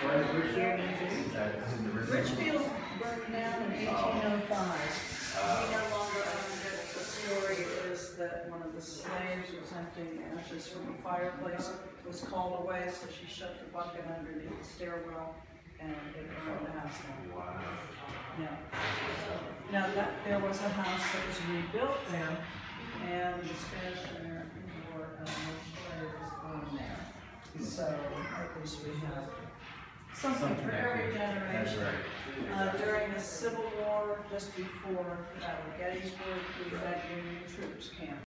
Richfield burned down in 1805. We no longer owned it. The story is that one of the slaves was emptying ashes from a fireplace, was called away, so she shoved the bucket underneath the stairwell, and it burned the house down. Wow. Yeah. Now there was a house that was rebuilt there, and the Spanish American War and the slaves was born there. So at least we have something for every generation. That's right. During the Civil War, just before Battle of Gettysburg, we had Union troops camped